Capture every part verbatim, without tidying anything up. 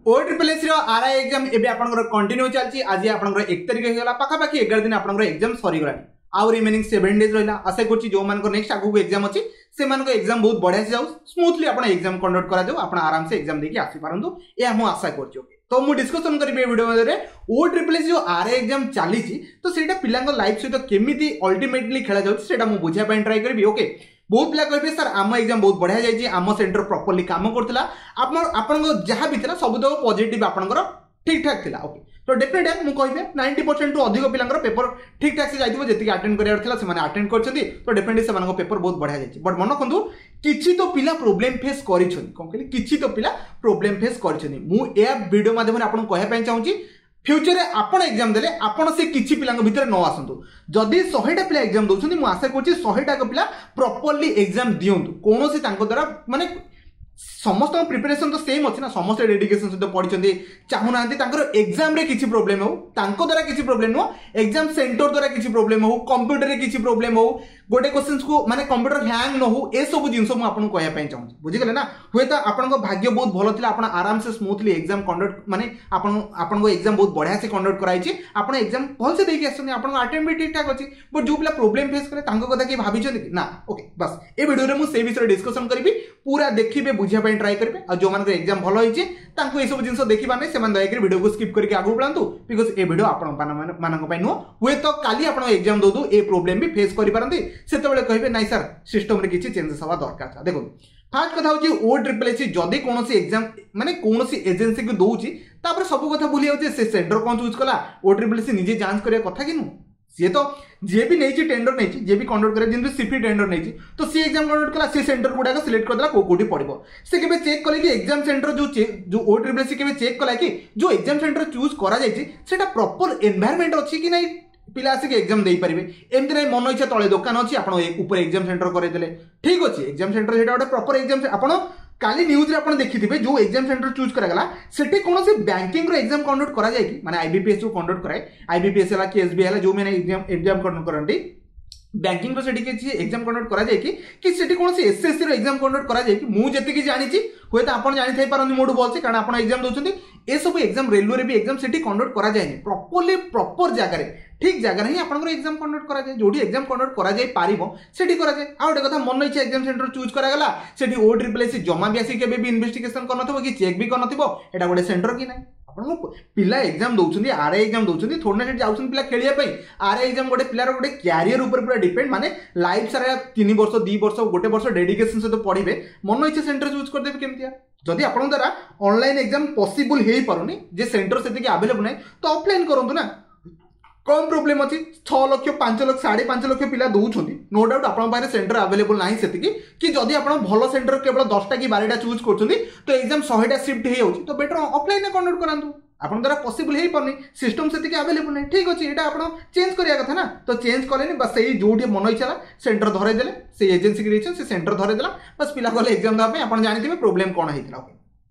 O triple S R I exam एबे आपनकर continue चलची आज आपनकर एक तारिख हेगला पाखा पाखी एगार दिन आपनकर एग्जाम सरी गला आउ रिमेनिंग सेवन डेज रहिला आशा करछि जो मानकर नेक्स्ट आगु एग्जाम अछि से मानको एग्जाम बहुत बढ़िया से जाउ स्मूथली आपण एग्जाम कंडक्ट करा जाउ आपण आराम से एग्जाम देकी आसी पारंतु ए हम आशा करछि। ओके तो मु डिस्कशन करबे ए वीडियो मध्ये ओ ट्रिपल एस जो आर आई एग्जाम चली तो सेटा पिलांग लाइफ सहित केमिति अल्टीमेटली खेला जाउ सेटा मु बुझिया पय ट्राई करबी। ओके बहुत पिला कहबे सर आम एग्जाम बहुत बढ़िया जाइए आम सेंटर प्रॉपर्ली काम करथिला आपन जहाँ भी थिला सब तो पॉजिटिव आपनकर ठीक ठाक थिला। ओके तो डेफिनेट मु कहबे नाइंटी परसेंट टू अधिक पिलांकर पेपर ठीक ठाक से जाइथिबो जेति अटेंड करियार थिला से माने अटेंड करछथि तो डेफिनेटली से मानको पेपर बहुत बढ़िया जाइछि। बट मन रखंतु किछि तो पिला प्रॉब्लम फेस करिछथि कोन कहली किछि तो पिला प्रॉब्लम फेस करिछथि मु ए वीडियो माध्यम रे आपन कहय पय चाहूछि फ्यूचर में आपण एग्जाम देले आपण से किछि पिलांग भितर न आसंतु जदि सौ टा पिला एग्जाम दउछथि मु आशा करछि सौ टा पिला प्रॉपर्ली एग्जाम दियंतु कोनोसी तांको द्वारा माने समस्त प्रिपरेशन तो सेम अच्छे ना समस्त डेडिकेशन सहित पढ़ी चाहूना एग्जाम रे किसी प्रोब्लेम हो तांको द्वारा किसी प्रोब्लेम नो एग्जाम सेंटर द्वारा किसी प्रोब्लेम हो कंप्यूटर रे किसी प्रोब्लेम हो गोटे क्वेश्चन को माने कंप्यूटर हैंग न हो ए सब जिंस मु आपन कहया पय चाहूँ बुझिगले ना हुए तो आपन भाग्य बहुत भलो थिला आपन आराम से स्मूथली एग्जाम कंडक्ट माने आपन आपन को एग्जाम बहुत बढ़िया से कंडक्ट कराई छी आपन एग्जाम भल से देकी आछन आपन अटेम्प्ट भी ठीक ठाक अछि बट जो पिला प्रॉब्लम फेस करे तांको कथा कि भाबी छथि ना। ओके बस ए वीडियो रे मु से विषय डिस्कशन करबी पूरा देखिबे बुझिया पय ट्राई करबे और जो मान एग्जाम भल होइछे तांको ए सब जिंस देखिबा नै सेमान दया करी वीडियो को स्किप करके आगु बढ़ांतु बिकॉज़ ए वीडियो आपन मानक पय नो हुए तो काली आपन एग्जाम दो दो ए प्रॉब्लम भी फेस करि पारंती सेतेबेले कहबे नाइ सर सिस्टम रे किछि चेंजेस हवा दरकार था। देखो फास्ट कथा होची ओ ट्रिपल एस जदि कोनोसी एग्जाम माने कोनोसी एजेंसी को दोउची तापर सब कथा भूली जाउची से सेंटर कोन चूज कला ओ ट्रिपल एस निजे जांच करिया कथा कि नु सी तो जे भी नहीं टेंडर नहीं जे भी कंडक्ट करे जिन सीपी टेंडर नहीं तो सी एग्जाम कंडक्ट कला सी सेंटर गुडा सिलेक्ट कर देला को कोठी पड़िबो से केबे चेक कले कि एग्जाम सेंटर जो जो ओ ट्रिपल एस केबे चेक कला कि जो एग्जाम सेंटर चूज करा जायछि सेटा प्रॉपर एनवायरनमेंट अछि कि नहीं पिला आसिक एग्जाम दे पारे एमती नहीं मन इच्छा तले दुकान अच्छी आप ऊपर एग्जाम सेंटर करदेले ठीक अच्छे एग्जाम सेंटर से गोटे प्रॉपर एग्जाम आप काली न्यूज रे आपण देखिथिबे जो एग्जाम सेंटर चूज करागला सेठी कोनोसी बैंकिंग रो एग्जाम कंडक्ट करा जाय कि माने आईबीपीएस को कंडक्ट कराए आईबीपीएस हला कि एसबीआई हला जो मैंने एग्जाम एग्जाम कंडक्ट करंती बैंकिंग रो सेठी के एग्जाम कंडक्ट करा जाय कि कि सेठी कोनोसी एसएससी रो एग्जाम कंडक्ट करा जाय कि मु जति कि जानि छी होय त आपण जानि थाई पारंती मोडू बोलसे कारण आपण एग्जाम दोछंती ए सब एग्जाम रेलवे रे भी एग्जाम सेठी कंडक्ट करा जाय प्रॉपर्ली प्रॉपर जगह रे ठीक जगह ही आपन एग्जाम कंडक्ट करा जाए जोडी एग्जाम कंडक्ट करा जाए पारिबो सेठी करा जाए आ गोटे कथा मन इच्छा एग्जाम सेंटर चूज करा गला सेठी ओ ट्रिपल एस जमा भी आसी केबे भी इन्वेस्टिगेशन करनथबो कि चेक भी करनथबो एटा गोटे सेंटर कि नै आपन पिला एग्जाम दउछंती आरआई एग्जाम दउछंती थोड़ना सेठी जाउछन पिला खेलिया पई आरआई एग्जाम गोटे पिलार गोटे कैरियर ऊपर पूरा डिपेंड माने लाइफ सारा तीन वर्ष दो वर्ष गोटे वर्ष डेडिकेशन से तो पढ़िबे मन इच्छा सेंटर चूज कर देबे केमतिया जदि आपन द्वारा ऑनलाइन एग्जाम पॉसिबल हेई पारुनी जे सेंटर सेति कि अवेलेबल नै तो ऑफलाइन करंतु ना कम प्रोब्लेम अच्छी छह लक्ष पांच लक्ष साढ़े पांच लक्ष पिला दौरान नो डाउट आप सेंटर अवेलेबल ना से कि जदि आप भल सेंटर केवल दसटा कि बारटा चूज कर तो एग्जाम शहेटा शिफ्ट हो तो बेटर ऑफलाइन कंडक्ट करातु आपन द्वारा पॉसिबल हो पारनी सिस्टम से अवेलेबल नहीं ठीक अच्छे यहाँ आप चेंज करिया कथा ना तो चेंज कले बस से जो मन इच्छा सेंटर धरेदेले से एजेंसी की से सेंटर धरेदेला बस पिला गले एग्जाम देवाई आप जानते प्रोब्लेम कौन होता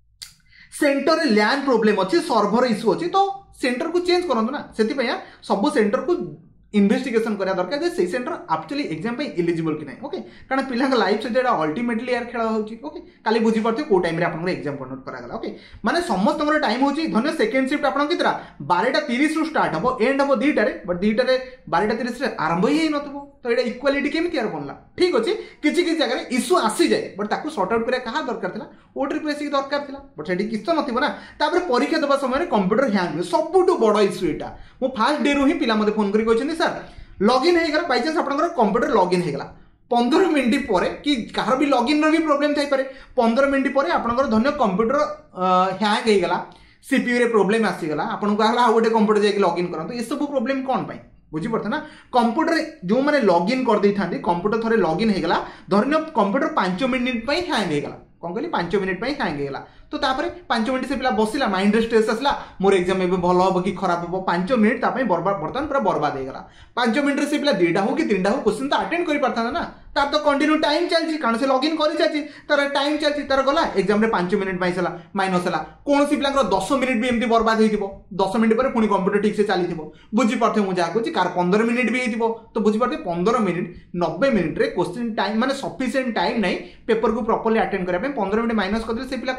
सेंटर लैंड प्रोब्लेम अच्छी सर्भर इश्यू अच्छी तो सेंटर को चेंज करंतु ना सेति सब सेंटर को इन्वेस्टिगेशन करा दरकार जे से सेंटर एक्चुअली एग्जाम पे एलिजिबल कि नहीं। ओके कारण पिला लाइफ से अल्टीमेटली यार खेला होची ओके काली बुझी पड़ते को टाइम रे आपन एग्जाम कंडक्ट करा गला। ओके माने समस्त टाइम होची धन्य सेकंड शिफ्ट आपन कितरा बारटा तीस रु स्टार्ट हबो एंड हबो दुईटा रे बट दुईटा रे बारटा तीस रे आरंभ ही नथबो तो एटा इक्वालिटी केमिति यार बनला ठीक अछि किछि किछि जगह रे इश्यू आसी जाय बट ताकू सॉर्ट आउट करे कहा दरकार थिला ओ ट्रिपल एस की दरकार थिला बट सेठी किछ तो नथिबो ना तापर परीक्षा देबा समय कंप्यूटर हैंग हुए सबुटु बड़ इश्यू एटा मो फर्स्ट डे रु ही पिला मते फोन करी कहछनी सर लॉगिन हे गला बाय चांस आपनकर कंप्यूटर लॉगिन हे गला पंद्रह मिनिट पर कि कहार भी लॉगिन रो भी प्रॉब्लम थाई पारे पंद्रह मिनिट पर आपनकर धन्य कंप्यूटर हैंग हे गला सीपीयू रे प्रॉब्लम आसी गला आपन को हला गोटे कंप्यूटर जाके लॉगिन करन ए सब प्रॉब्लम कोन पाई बुझी पड़ता ना कंप्यूटर जो मैंने लॉगिन कर दी था कंप्यूटर थोड़े लॉगिन हो गला धरन कंप्यूटर पांच मिनिट पे हैंग हो गला कौन कहली पांच मिनिट पे हैंग हो गला तो तापर पांच मिनिट से पिला बसिला माइंड स्ट्रेस आसला मोर एग्जाम एबे भल हो कि खराब हो पांच मिनिट तापई बर्बाद बर्तन पूरा बर्बाद हो गला पांच मिनिट से पिला दुईटा हो कि तीनटा हो क्वेश्चन तो अटेंड कर पारता ना तार तो कंटिन्यू टाइम चलती कारण से लॉगिन कर चलती तार टाइम चलती तार गला एग्जाम रे पांच मिनिट माइस हला माइनस हला कौन सी पिला दस मिनिट भी एमती बर्बाद हो दस मिनिट पर पुणी कंप्यूटर ठीक से चली बुझी पार्थे मुझे जहाँ कहूँ कार पंद्रह मिनिट भी हो तो बुझी पार्थे पंद्रह मिनिट नब्बे मिनिट रे क्वेश्चन टाइम माने सफिशिएंट टाइम नहीं पेपर को प्रॉपर्ली अटेंड करने पंद्रह मिनिट माइनस कर से पिला कौन करेंगे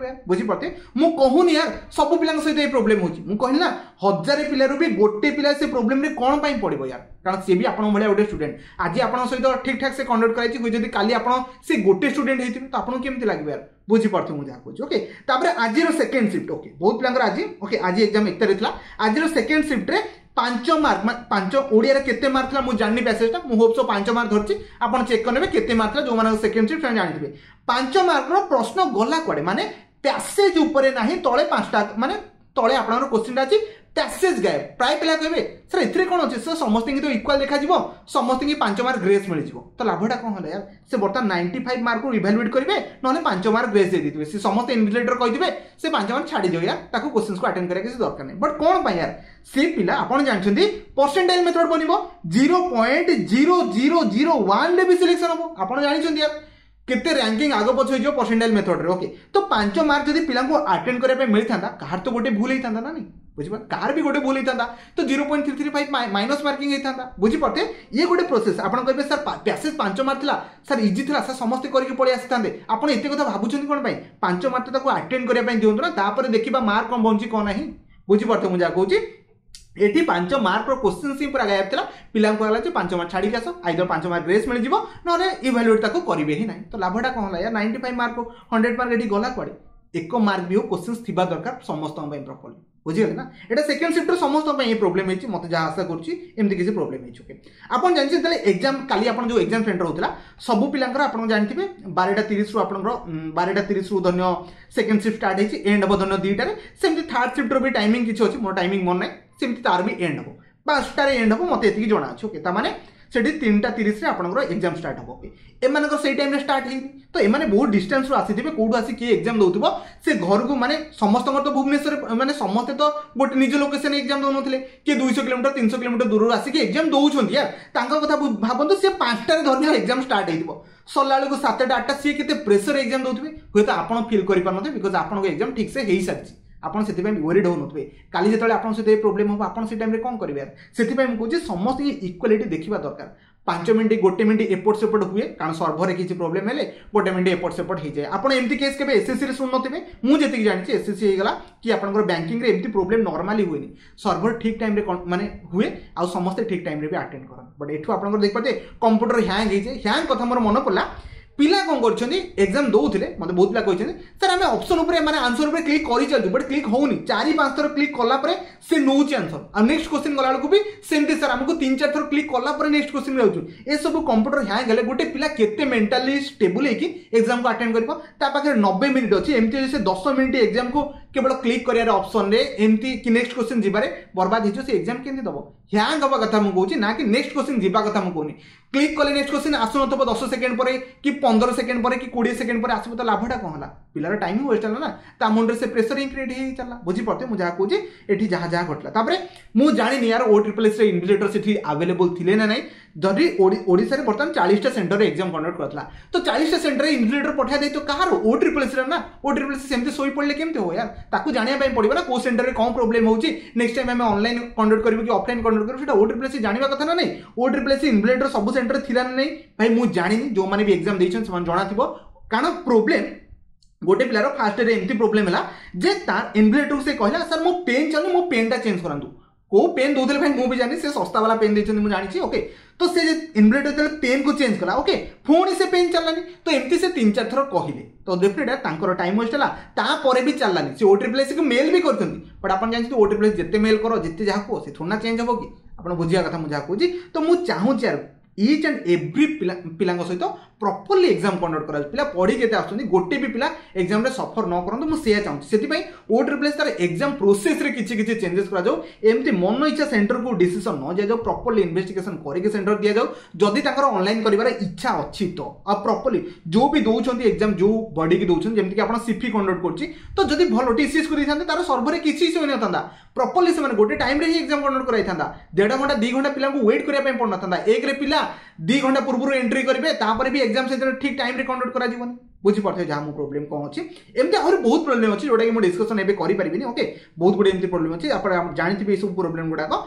यार बुझी पाते मु कहूनी यार सब पिला सहित ये प्रोब्लेम होची मु कहली ना हजार पिलारू भी गोटे पिला से प्रोब्लेम रे कोन पई पड़िबो यार कारण से भी आपण भले गोटे स्टूडेंट आज आपण सहित ठीक ठाक से कंडक्ट कराई छी जदी काली आपण से गोटे स्टूडेंट हेतिबे तो आपण केमति लागबे यार बुझी पारथु मु जा कहू ओके तापर आज रो सेकंड शिफ्ट ओके बहुत पिलांगर आज ओके आज एग्जाम एक तारिख थला आज रो सेकंड शिफ्ट रे पांच मार्क पांच ओडिया रे केते मार्क थला मु जाननी पैसेज मु होप सो पांच मार्क धरची आपण चेक करनेबे केते मार्क थला जो माने सेकंड शिफ्ट जानथिबे पांच मार्क रो प्रश्न गला कोडे माने पैसेज ऊपर नाही तळे पांचटा माने तळे आपनर क्वेश्चन अछि पैसेज गायब प्राय पिला कहबे सर एथरे कोन अछि सर समस्त की तो इक्वल देखा जिवो समस्त की पांच मार्क ग्रेस मिल जिवो तो लाभटा कोन होला यार से बर्तन पचानवे मार्क को इवैल्यूएट करिवे नले पांच मार्क ग्रेस दे दितबे से समस्त इन्विजिलेटर कहितबे से पांच मार्क छाडी दियो यार ताको क्वेश्चंस को अटेंड करे किसी दरकार नै बट कोन पय यार से पिला आपण जानछंती परसेंटाइल मेथड बनिबो zero point zero zero zero one ले भी सिलेक्शन हो आपण जानिछंती यार केते रैंकिंग आगो पछ होइजो परसेंटाइल मेथड रे ओके तो पांच मार्क जदी पिला को अटेंड करे पे मिलथांदा कार तो गोटे भूल हेतांदा ना नहीं बुझिबा कार भी गोटे भूल हेतांदा तो zero point three three five minus marking हेतांदा बुझि पड़ते ये गोटे प्रोसेस आपण कहबे सर पैसेज पांच मार्क थिला सर इजी थिला सर समस्त करके पळि आसितांदे आपण एते कथा भाबुछन कोन पई पांच मार्क ताको अटेंड करे पई दियंतु ना तापर देखिबा मार्क कोन बंची कोन नाही बुझि पड़ते मु जा कहूची एटी पांच मार्क रो क्वेश्चन सी पूरा गायब थिला पिलां को हला जे पांच मार्क छाडी कासो आइदर पांच मार्क ग्रेस मिल जिवो नरे इवैल्यूएट ताको करिवे ही नाही तो लाभटा कोन हला यार पचानवे मार्क को सौ मार्क एटी गला कोडे एक मार्क भी हो क्वेश्चंस थिबा दरकार समस्त पई प्रॉपर्ली बुझी गले ना एटा सेकंड शिफ्ट रो समस्त पई ये प्रॉब्लम हेची मते जा आशा करची एमति किसी प्रॉब्लम हेची ओके आपण जानछि तले एग्जाम काली आपण जो एग्जाम सेंटर होतला सब पिलांकर आपण जानथिबे बारह तीस रु आपण बारह तीस रु धन्य सेकंड शिफ्ट स्टार्ट हेची एंड हो धन्य दुईटा रे सेमति थर्ड शिफ्ट रो भी टाइमिंग किछ अछि मोर टाइमिंग मन नै सेमति तार भी एंड हो पांचटा रे एंड हो मते एति जणा अछि ओके ता माने सेठी तीन टा तीस रे आपनकर एग्जाम स्टार्ट हो ए मानकर सेई टाइम रे स्टार्ट हेई तो ए माने बहुत डिस्टेंस रो आसीथिबे कोडू आसी के एग्जाम दउतबो से घर को माने समस्त तो भुवनेश्वर माने समस्त तो गोटे निज लोकेशन एग्जाम दउ नथिले के दो सौ किलोमीटर तीन सौ किलोमीटर दूर आसी के एग्जाम दउछंती यार तांका कथा भाबंतु से पांचटा रे धरने एग्जाम स्टार्ट हेइबो सल्लाळ को सात टा आठ टा से केते प्रेशर एग्जाम दउतबे होय तो आपण फील करि पारनते बिकॉज़ आपण को एग्जाम ठीक से हेई सारछि आपण सेति पय वरीड हो नथबे काली जेतले आपण से प्रॉब्लम हो आपण से टाइम रे कोन करबे यार सेति पय हम कहू जे समस्त इक्वालिटी देखिबा दरकार पांच मिनट गोटे मिनट एपट सेपट हुए कारण सर्वर रे किछि प्रॉब्लम हेले गोटे मिनट एपट सेपट हो जाए आपण एमती केस केबे एसएससी रे सुन नथिबे मु जेति जानि एसएससी हे गला कि आपनकर बैंकिंग रे एमती प्रॉब्लम नॉर्मली हुएनी सर्वर ठीक टाइम रे माने हुए आ समस्त ठीक टाइम रे भी अटेंड करन बट एठु आपनकर देख पाते कंप्यूटर हैंग हे जे हैंग कथा मोर मन पड़ला पिला कौन कर एग्जाम दौले मतलब बहुत पिला कहते सर आम ऑप्शन उपर माने आंसर उपर क्लिक कर चलती बट क्लिक होनी चार पांच थर क्लिक कला से नौचे आंसर और नेक्स्ट क्वेश्चन गला भी सेमती सर आमको तीन चार थर क्लिक कला नेक्स्ट क्वेश्चन जाऊँ ये सब कंप्यूटर हैंग हेले गोटे पिला केते मेंटली स्टेबल होगी एग्जाम को अटेंड कर नब्बे मिनिट अच्छी एमती से दस मिनिट एग्जाम को केवल क्लिक कर ऑप्शन रे एमती कि नेक्स्ट क्वेश्चन जीवारे बर्बाद हो से एग्जाम केमती दब हैंग हवा कथा मुझे ना कि नेक्स्ट क्वेश्चन जीवा कथा मुझे कहूनी क्लिक कले नेक्स्ट क्वेश्चन आसुन दस सेकेंड पर कि पंद्रह सेकेंड पर कि बीस सेकेंड पर आसो तो लाभटा कौन है पिलार टाइम वेस्ट है ना ता मुंडे से प्रेशर ही क्रिएट हो चला बुझी पड़ते मुझे जहाँ कहूँ ये जहाँ जहाँ घटला मुझे जानी यार ओ ट्रिपल एस इन्विजिलेटर से आवेलेबल थे ना नहीं जदि ओडिशा रे बर्तमान चालीस टा सेंटर रे एग्जाम कंडक्ट करथला तो चालीस टा सेंटर रे इन्विजिलेटर पठा दे तो कहार ओ ट्रिपल एस रे ना ओ ट्रिपल एस सेमते सोई पड़ले केमते हो यार ताकू जानिया पई पड़िबो ना को सेंटर रे कोन प्रॉब्लम होउची नेक्स्ट टाइम हमें ऑनलाइन कंडक्ट करबो कि ऑफलाइन कंडक्ट करबो सेटा ओ ट्रिपल एस जानिबा कथा ना नहीं ओ ट्रिपल एस इन्विजिलेटर सब सेंटर थिला ना नहीं भाई मु जानिनी जो माने भी एग्जाम देइछन समान जणा थिबो कारण प्रॉब्लम गोटे पिलार फास्ट रे एमती प्रॉब्लम हला जे तार इन्विजिलेटर से कहला सर मो पेन चलनी मो पेन टा चेंज करंतु को पेन दौले भाई मुझे जानी से सस्ता वाला पेन देते मुझे जानी ओके तो से इन्विजिलेटर पेन को चेंज कला ओके पुणी से पेन चलानी तो एमती से तीन चार थर कहले तो डेफिनेट तांकर टाइम वेस्ट है तापर भी चलानी से ओ ट्रिपल एस को मेल भी करते बट आप जानते ओ ट्रिपल एस जिते मेल करो जिते जहाँ कहो से थोड़ा चेंज हम कि आप बुझा कथा मुझे कहूँ तो मुझे चाहूँगी यार ईच एंड एव्री पिला सहित प्रॉपर्ली एग्जाम कंडक्ट करा पिला पढ़ी के आसुनी गोटे भी पिला एग्जाम रे सफर न करंतु मु से चाहूँ से ओ ट्रिपल एस तार एग्जाम प्रोसेस रे किछि किछि चेंजेस करा जाऊ एमती मन इच्छा सेंटर को डिसीजन न दिया जाऊ प्रॉपर्ली इन्वेस्टिगेशन करके सेंटर दिया जाऊ जदि तांकर ऑनलाइन करिवार इच्छा अछि तो आ प्रॉपर्ली जो भी दउछंती एग्जाम जो बॉडी की दउछन जेमति कि आपण सीफी कंडक्ट करछि तो जदि भलो टीसीएस करि थांते तार सर्वर रे किछि इशू होय नथांदा प्रॉपर्ली से माने गोटे टाइम रे ही एग्जाम कंडक्ट कराई थांदा डेढ़ घंटा दो घंटा पिला को वेट करिया पय पड़ नथांदा एक रे पिला दो घंटा पूर्व एंट्री करेंगे तापर भी एग्जाम से ठीक टाइम रे कंडक्ट करा जीवन बुझी पड़े जहाँ मो प्रॉब्लम कौन अच्छी एमती आहुरी बहुत प्रॉब्लम अच्छी जोटा कि डिस्कसन एबे करि परिबिनी ओके बहुत गुडे एमती प्रॉब्लम अच्छी आप जानते सब प्रॉब्लम गुड़ाक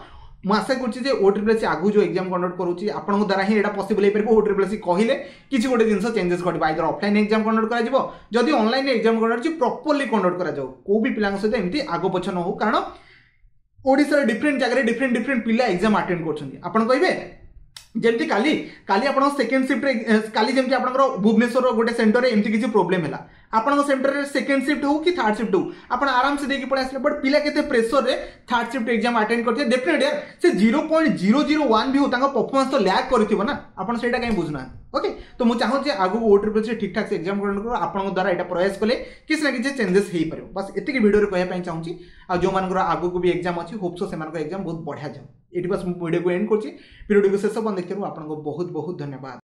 ମୁଁ ଆଶା କରୁଛି ଯେ ଓ ट्रिपल सी आगु जो एग्जाम कंडक्ट करूची आपन द्वारा ही एटा पॉसिबल हो पारे। ओ ट्रिपल सी कहले किसी गोटे जिनस चेंजेस करबा आइदर ऑफलाइन एग्जाम कंडक्ट करा जिवो जदि online exam conduct properly conduct करा जाऊ को भी पिलांग सहित एमती आगो पछ न हो कारण ओडिसा डिफरेंट जगह डिफरेंट डिफरेंट पिला एग्जाम अटेंड करछन आपन कहबे जेमती काली काली आपण सेकंड शिफ्ट काली जेमती आपण भुवनेश्वर गोटे सेंटर एमती किसी प्रोब्लेम है आपण सेंटर सेकंड शिफ्ट हो कि थर्ड शिफ्ट हो आपण आराम से देकी पळे आसले बट पिला केते प्रेशर रे थर्ड शिफ्ट एग्जाम अटेंड करथे डेफिनेटली यार से zero point zero zero one भी हो तांका परफॉर्मेंस तो लैग करथिबो ना आपण सेटा काई बुझना ओके। तो मु चाहू जे आगु ओ ट्रिपल सी ठीक ठाक से एग्जाम कंडक्ट करो आपण द्वारा एटा प्रयास कले किस ना किछ चेंजेस हेई परियो बस एतिकी वीडियो रे कहया पई चाहूची आ जो मानकर आगु को भी एग्जाम अछि होप सो से मानकर एग्जाम बहुत बढ़िया जाऊ एटी बस वीडियो को एंड करछि वीडियो को शेष बन देखिरु आपन को बहुत बहुत धन्यवाद।